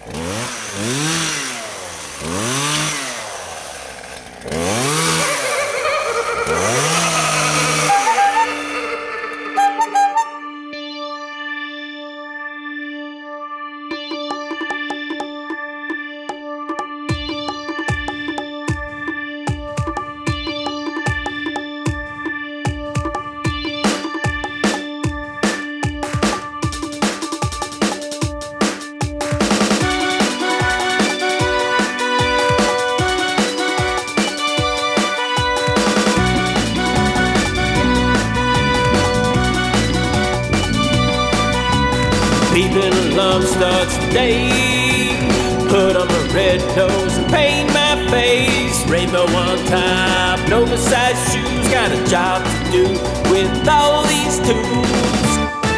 Peeping alarm starts today. Put on my red nose and paint my face. Rainbow on top, no oversized shoes. Got a job to do with all these tunes.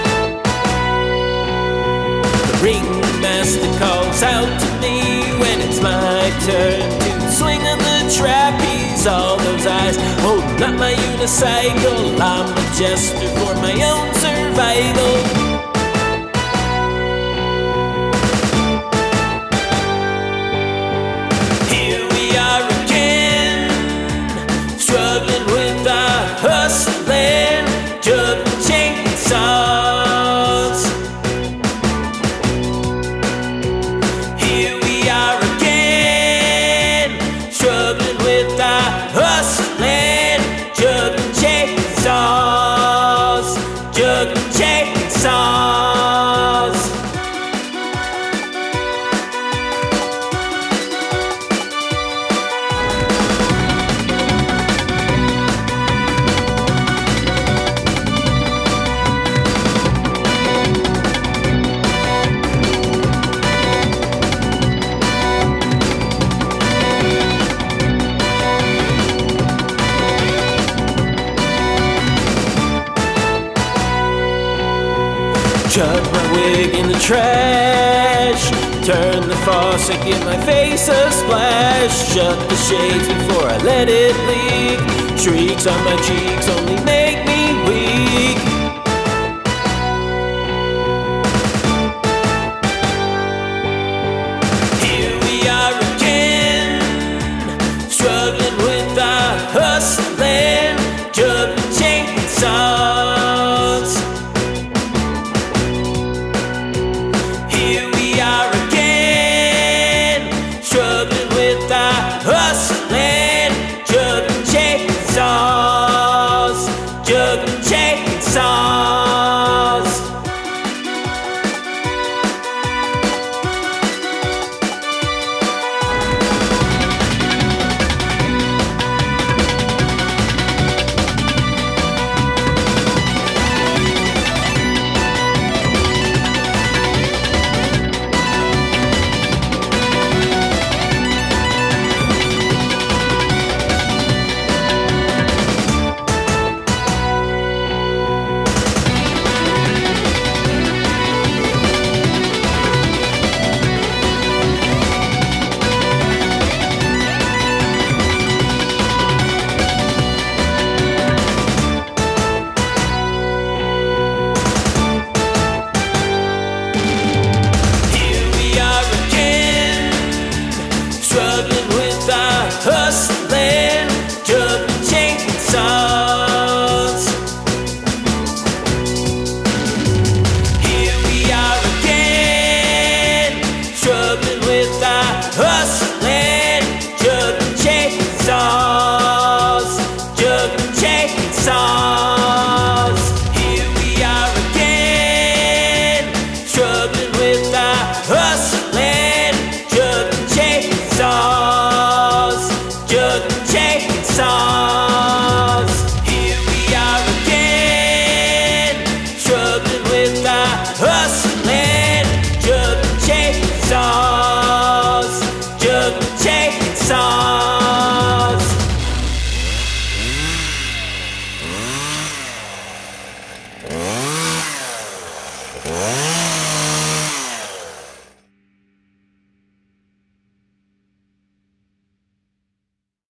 The ringmaster calls out to me when it's my turn to swing on the trapeze. All those eyes holding up my unicycle. I'm a jester for my own survival. Hustling, juggling chainsaws. Here we are again, struggling with our hustling, juggling chainsaws, juggling chainsaws. Chuck my wig in the trash. Turn the faucet, give my face a splash. Shut the shades before I let it leak. Streaks on my cheeks only make